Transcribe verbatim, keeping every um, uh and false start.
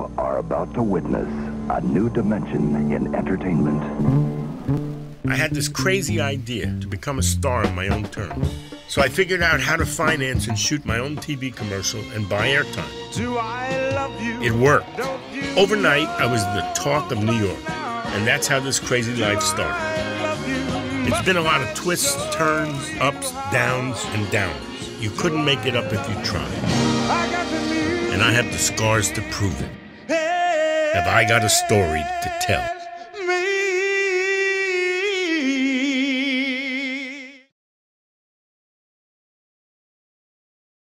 You are about to witness a new dimension in entertainment. I had this crazy idea to become a star on my own terms. So I figured out how to finance and shoot my own T V commercial and buy airtime. Do I love you? It worked. Overnight, I was the talk of New York. And that's how this crazy life started. It's been a lot of twists, turns, ups, downs, and downers. You couldn't make it up if you tried. And I have the scars to prove it. Have I got a story to tell?